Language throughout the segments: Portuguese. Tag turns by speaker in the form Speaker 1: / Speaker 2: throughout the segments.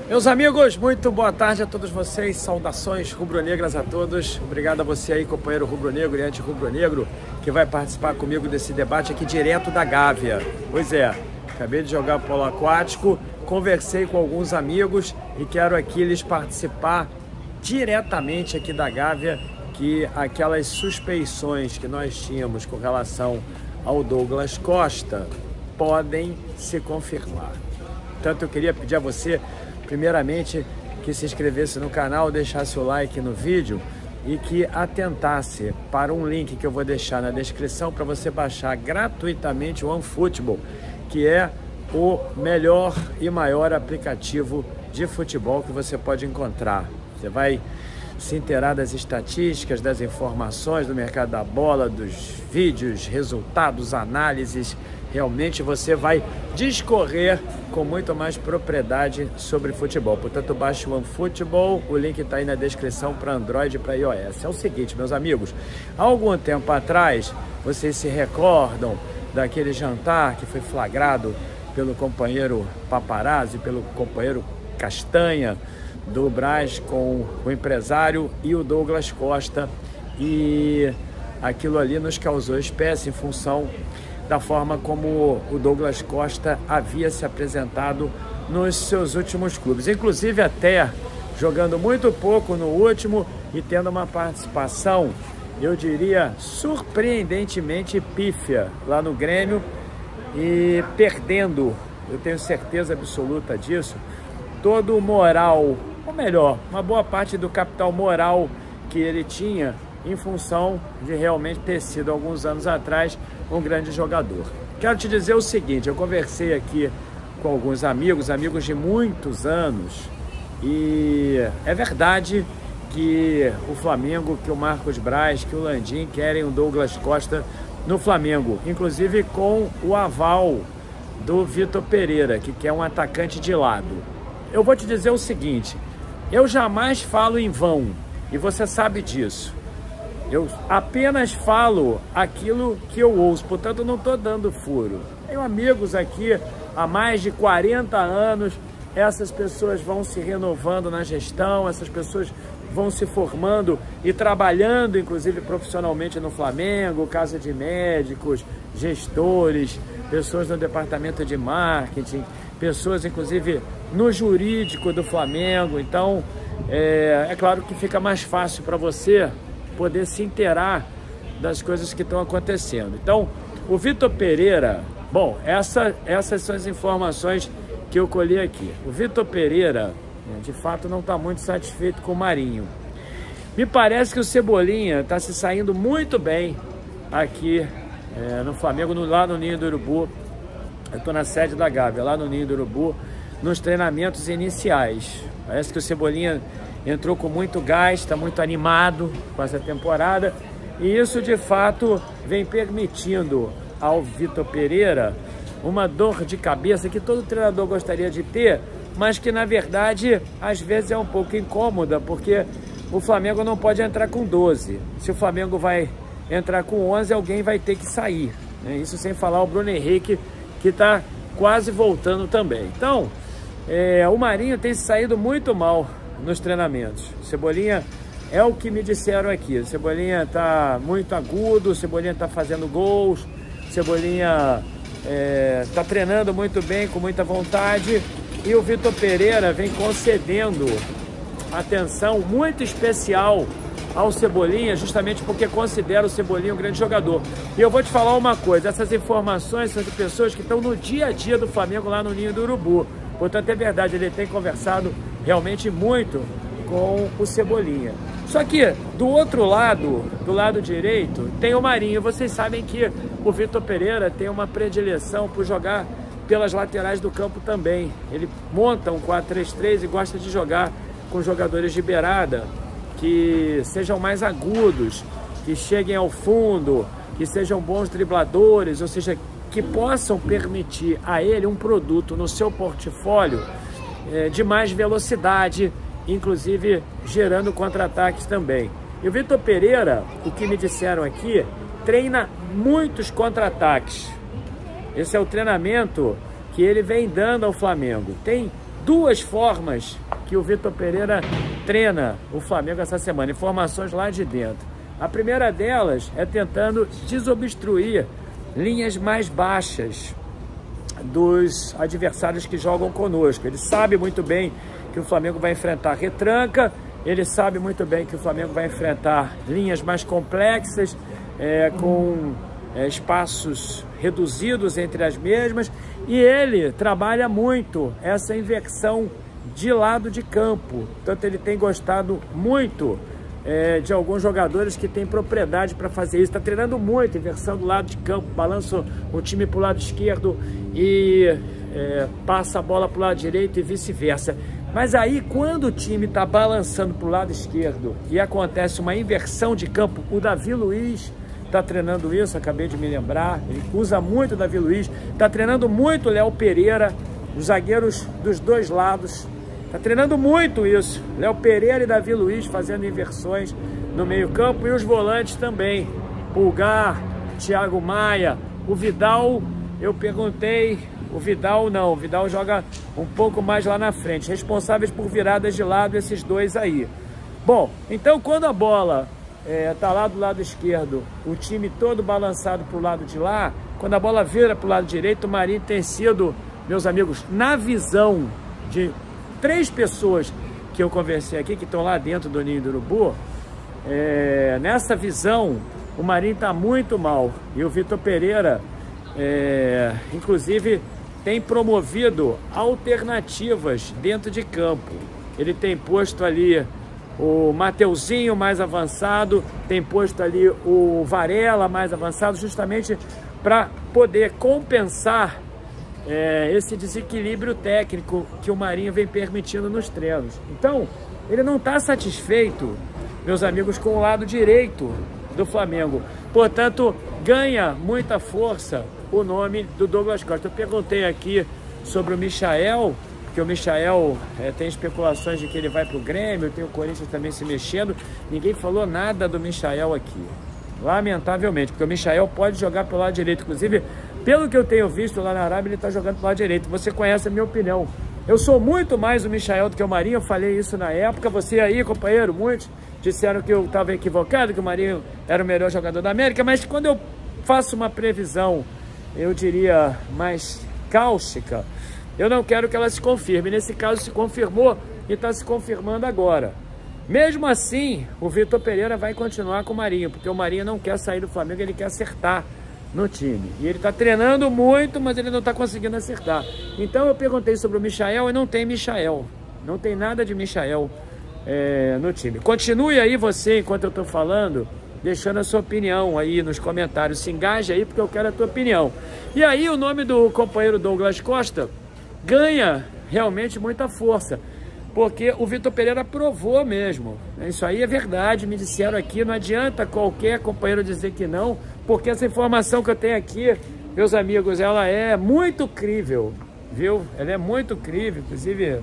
Speaker 1: Meus amigos, muito boa tarde a todos vocês, saudações rubro-negras a todos. Obrigado a você aí, companheiro rubro-negro e anti-rubro-negro, que vai participar comigo desse debate aqui direto da Gávea. Pois é, acabei de jogar polo aquático, conversei com alguns amigos e quero aqui lhes participar diretamente aqui da Gávea, que aquelas suspeições que nós tínhamos com relação ao Douglas Costa podem se confirmar. Portanto, eu queria pedir a você, primeiramente, que se inscrevesse no canal, deixasse o like no vídeo e que atentasse para um link que eu vou deixar na descrição para você baixar gratuitamente o OneFootball, que é o melhor e maior aplicativo de futebol que você pode encontrar. Você vai se inteirar das estatísticas, das informações do mercado da bola, dos vídeos, resultados, análises. Realmente você vai discorrer com muito mais propriedade sobre futebol. Portanto, baixe o OneFootball, o link está aí na descrição para Android e para iOS. É o seguinte, meus amigos, há algum tempo atrás, vocês se recordam daquele jantar que foi flagrado pelo companheiro Paparazzi, pelo companheiro Castanha, do Brás com o empresário e o Douglas Costa, e aquilo ali nos causou espécie em função da forma como o Douglas Costa havia se apresentado nos seus últimos clubes, inclusive até jogando muito pouco no último e tendo uma participação, eu diria, surpreendentemente pífia lá no Grêmio e perdendo, eu tenho certeza absoluta disso, todo o moral, ou melhor, uma boa parte do capital moral que ele tinha em função de realmente ter sido, alguns anos atrás, um grande jogador. Quero te dizer o seguinte, eu conversei aqui com alguns amigos de muitos anos, e é verdade que o Flamengo, que o Marcos Braz, que o Landim querem o Douglas Costa no Flamengo, inclusive com o aval do Vitor Pereira, que quer um atacante de lado. Eu vou te dizer o seguinte, eu jamais falo em vão, e você sabe disso. Eu apenas falo aquilo que eu ouço, portanto não estou dando furo. Tenho amigos aqui há mais de 40 anos, essas pessoas vão se renovando na gestão, essas pessoas vão se formando e trabalhando, inclusive profissionalmente no Flamengo, casa de médicos, gestores, pessoas no departamento de marketing, pessoas inclusive no jurídico do Flamengo. Então, é claro que fica mais fácil para você poder se inteirar das coisas que estão acontecendo. Então, o Vitor Pereira, bom, essas são as informações que eu colhi aqui. O Vitor Pereira, de fato, não está muito satisfeito com o Marinho. Me parece que o Cebolinha está se saindo muito bem aqui no Flamengo, lá no Ninho do Urubu. Eu estou na sede da Gávea, lá no Ninho do Urubu, nos treinamentos iniciais. Parece que o Cebolinha entrou com muito gás, está muito animado com essa temporada, e isso de fato vem permitindo ao Vitor Pereira uma dor de cabeça que todo treinador gostaria de ter, mas que na verdade às vezes é um pouco incômoda, porque o Flamengo não pode entrar com 12. Se o Flamengo vai entrar com 11, alguém vai ter que sair, né? Isso sem falar o Bruno Henrique, que está quase voltando também. Então, o Marinho tem saído muito mal nos treinamentos. O Cebolinha, é o que me disseram aqui, o Cebolinha está muito agudo, o Cebolinha está fazendo gols, o Cebolinha está treinando muito bem, com muita vontade, e o Vitor Pereira vem concedendo atenção muito especial ao Cebolinha, justamente porque considera o Cebolinha um grande jogador. E eu vou te falar uma coisa, essas informações são de pessoas que estão no dia a dia do Flamengo lá no Ninho do Urubu. Portanto, é verdade, ele tem conversado realmente muito com o Cebolinha. Só que do outro lado, do lado direito, tem o Marinho. Vocês sabem que o Vitor Pereira tem uma predileção por jogar pelas laterais do campo também. Ele monta um 4-3-3 e gosta de jogar com jogadores de beirada, que sejam mais agudos, que cheguem ao fundo, que sejam bons dribladores, ou seja, que possam permitir a ele um produto no seu portfólio de mais velocidade, inclusive gerando contra-ataques também. E o Vitor Pereira, o que me disseram aqui, treina muitos contra-ataques. Esse é o treinamento que ele vem dando ao Flamengo. Tem duas formas que o Vitor Pereira treina o Flamengo essa semana, informações lá de dentro. A primeira delas é tentando desobstruir linhas mais baixas dos adversários que jogam conosco. Ele sabe muito bem que o Flamengo vai enfrentar retranca, ele sabe muito bem que o Flamengo vai enfrentar linhas mais complexas, com espaços reduzidos entre as mesmas, e ele trabalha muito essa inversão de lado de campo. Tanto ele tem gostado muito de alguns jogadores que têm propriedade para fazer isso. Está treinando muito, inversão do lado de campo, balança o time para o lado esquerdo e passa a bola para o lado direito e vice-versa. Mas aí, quando o time está balançando para o lado esquerdo e acontece uma inversão de campo, o Davi Luiz está treinando isso, acabei de me lembrar, ele usa muito o Davi Luiz, está treinando muito o Léo Pereira, os zagueiros dos dois lados, está treinando muito isso, Léo Pereira e Davi Luiz fazendo inversões no meio campo, e os volantes também, Pulgar, Thiago Maia, o Vidal, eu perguntei, o Vidal não, o Vidal joga um pouco mais lá na frente, responsáveis por viradas de lado esses dois aí. Bom, então quando a bola tá lá do lado esquerdo, o time todo balançado para o lado de lá, quando a bola vira para o lado direito, o Marinho tem sido, meus amigos, na visão de 3 pessoas que eu conversei aqui, que estão lá dentro do Ninho do Urubu, nessa visão, o Marinho está muito mal. E o Vitor Pereira, inclusive, tem promovido alternativas dentro de campo. Ele tem posto ali o Mateuzinho mais avançado, tem posto ali o Varela mais avançado, justamente para poder compensar esse desequilíbrio técnico que o Marinho vem permitindo nos treinos. Então, ele não está satisfeito, meus amigos, com o lado direito do Flamengo. Portanto, ganha muita força o nome do Douglas Costa. Eu perguntei aqui sobre o Michael, porque o Michael tem especulações de que ele vai para o Grêmio, tem o Corinthians também se mexendo. Ninguém falou nada do Michael aqui, lamentavelmente, porque o Michael pode jogar pelo lado direito. Inclusive, pelo que eu tenho visto lá na Arábia, ele está jogando pelo lado direito. Você conhece a minha opinião. Eu sou muito mais o Michael do que o Marinho, eu falei isso na época. Você aí, companheiro, muitos disseram que eu estava equivocado, que o Marinho era o melhor jogador da América, mas quando eu faço uma previsão, eu diria, mais cáustica, eu não quero que ela se confirme. Nesse caso se confirmou e está se confirmando agora. Mesmo assim, o Vitor Pereira vai continuar com o Marinho, porque o Marinho não quer sair do Flamengo, ele quer acertar no time. E ele está treinando muito, mas ele não está conseguindo acertar. Então eu perguntei sobre o Michael e não tem Michael. Não tem nada de Michael no time. Continue aí você, enquanto eu estou falando, deixando a sua opinião aí nos comentários. Se engaje aí, porque eu quero a tua opinião. E aí o nome do companheiro Douglas Costa ganha realmente muita força, porque o Vitor Pereira provou mesmo. Isso aí é verdade, me disseram aqui, não adianta qualquer companheiro dizer que não, porque essa informação que eu tenho aqui, meus amigos, ela é muito crível, viu? Ela é muito crível, inclusive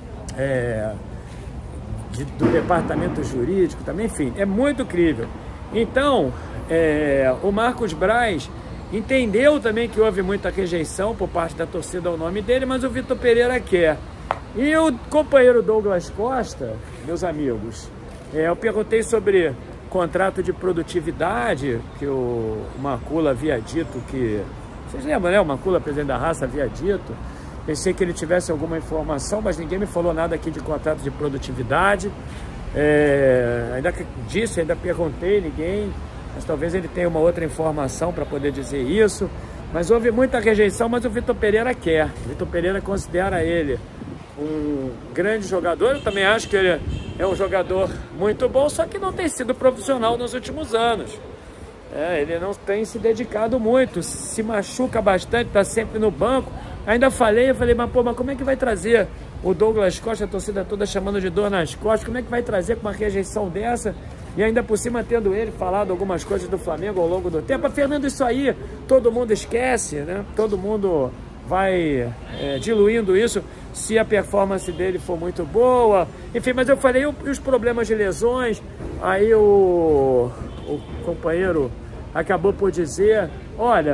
Speaker 1: do departamento jurídico também, enfim, é muito crível. Então, o Marcos Braz entendeu também que houve muita rejeição por parte da torcida ao nome dele, mas o Vitor Pereira quer. E o companheiro Douglas Costa, meus amigos, eu perguntei sobre contrato de produtividade, que o Macula havia dito que... Vocês lembram, né? O Macula, presidente da Raça, havia dito. Pensei que ele tivesse alguma informação, mas ninguém me falou nada aqui de contrato de produtividade. Ainda disse, ainda perguntei, ninguém... Mas talvez ele tenha uma outra informação para poder dizer isso. Mas houve muita rejeição, mas o Vitor Pereira quer. O Vitor Pereira considera ele um grande jogador. Eu também acho que ele é um jogador muito bom, só que não tem sido profissional nos últimos anos. Ele não tem se dedicado muito, se machuca bastante, está sempre no banco. Ainda falei, mas como é que vai trazer o Douglas Costa, a torcida toda chamando de dor nas costas, como é que vai trazer com uma rejeição dessa? E ainda por cima tendo ele falado algumas coisas do Flamengo ao longo do tempo. Fernando, isso aí todo mundo esquece, né? Todo mundo vai diluindo isso se a performance dele for muito boa. Enfim, mas eu falei, e os problemas de lesões? Aí o companheiro acabou por dizer, olha,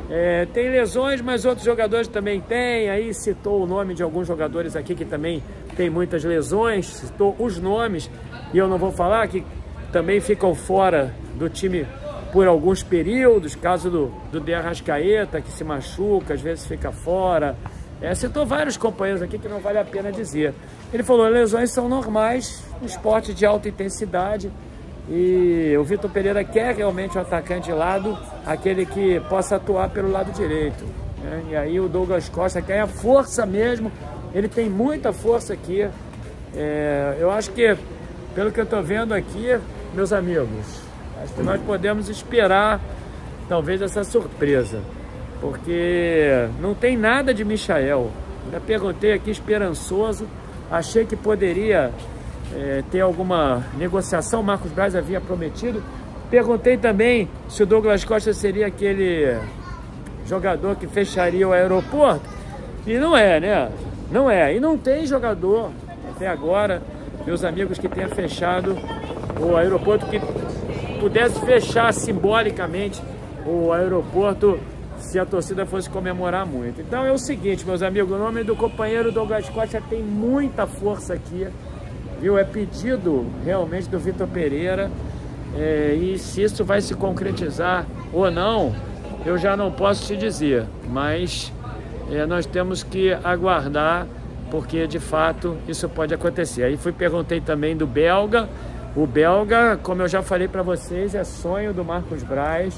Speaker 1: Tem lesões, mas outros jogadores também têm. Aí citou o nome de alguns jogadores aqui que também tem muitas lesões, citou os nomes, e eu não vou falar, que também ficam fora do time por alguns períodos, caso do De Arrascaeta, que se machuca, às vezes fica fora. Citou vários companheiros aqui que não vale a pena dizer. Ele falou, lesões são normais, um esporte de alta intensidade, e o Vitor Pereira quer realmente um atacante de lado, aquele que possa atuar pelo lado direito, né? E aí o Douglas Costa quer a força mesmo, ele tem muita força aqui. Eu acho que, pelo que eu estou vendo aqui, meus amigos, acho que nós podemos esperar talvez essa surpresa, porque não tem nada de Michael. Já perguntei aqui, esperançoso, achei que poderia ter alguma negociação, o Marcos Braz havia prometido. Perguntei também se o Douglas Costa seria aquele jogador que fecharia o aeroporto, e não é, né? Não é, e não tem jogador até agora, meus amigos, que tenha fechado o aeroporto, que pudesse fechar simbolicamente o aeroporto se a torcida fosse comemorar muito. Então é o seguinte, meus amigos, o nome do companheiro Douglas Costa tem muita força aqui, viu? É pedido realmente do Vitor Pereira, e se isso vai se concretizar ou não, eu já não posso te dizer, mas nós temos que aguardar, porque de fato isso pode acontecer. Aí perguntei também do belga. O belga, como eu já falei para vocês, é sonho do Marcos Braz,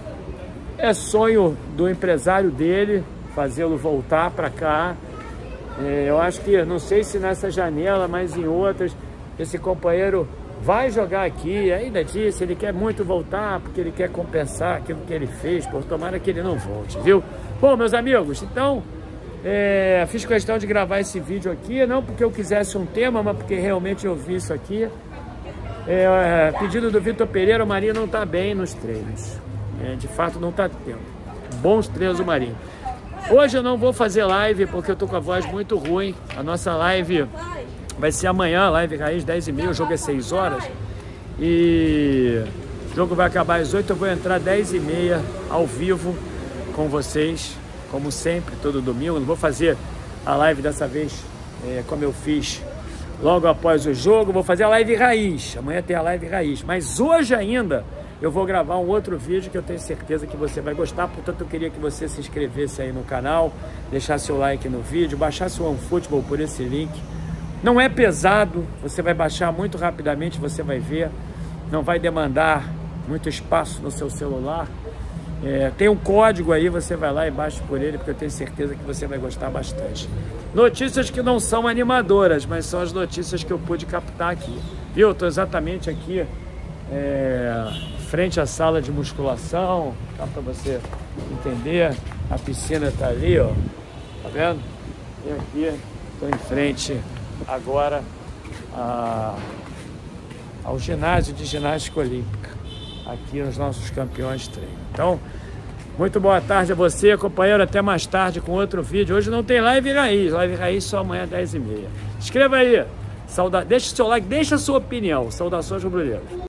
Speaker 1: é sonho do empresário dele fazê-lo voltar para cá. Eu acho que, não sei se nessa janela, mas em outras, esse companheiro vai jogar aqui. Ainda disse, ele quer muito voltar, porque ele quer compensar aquilo que ele fez. Por tomara que ele não volte, viu? Bom, meus amigos, então fiz questão de gravar esse vídeo aqui, não porque eu quisesse um tema, mas porque realmente eu vi isso aqui. Pedido do Vitor Pereira, o Marinho não está bem nos treinos. De fato não está tendo bons treinos do Marinho. Hoje eu não vou fazer live porque eu tô com a voz muito ruim. A nossa live vai ser amanhã, live raiz 10h30, o jogo é 6 horas. E o jogo vai acabar às 8h, eu vou entrar 10h30 ao vivo com vocês, como sempre, todo domingo. Não vou fazer a live dessa vez como eu fiz logo após o jogo, vou fazer a live raiz. Amanhã tem a live raiz, mas hoje ainda eu vou gravar um outro vídeo que eu tenho certeza que você vai gostar. Portanto, eu queria que você se inscrevesse aí no canal, deixasse o like no vídeo, baixasse o OneFootball por esse link. Não é pesado, você vai baixar muito rapidamente, você vai ver. Não vai demandar muito espaço no seu celular. Tem um código aí, você vai lá e baixa por ele, porque eu tenho certeza que você vai gostar bastante. Notícias que não são animadoras, mas são as notícias que eu pude captar aqui. Viu? Eu estou exatamente aqui frente à sala de musculação, tá, para você entender. A piscina está ali, ó, tá vendo? E aqui estou em frente agora ao ginásio de ginástica olímpica, aqui nos nossos campeões de treino. Então, muito boa tarde a você, companheiro, até mais tarde com outro vídeo. Hoje não tem live raiz só amanhã 10h30. Inscreva aí, deixa o seu like, deixa a sua opinião. Saudações rubro-negras.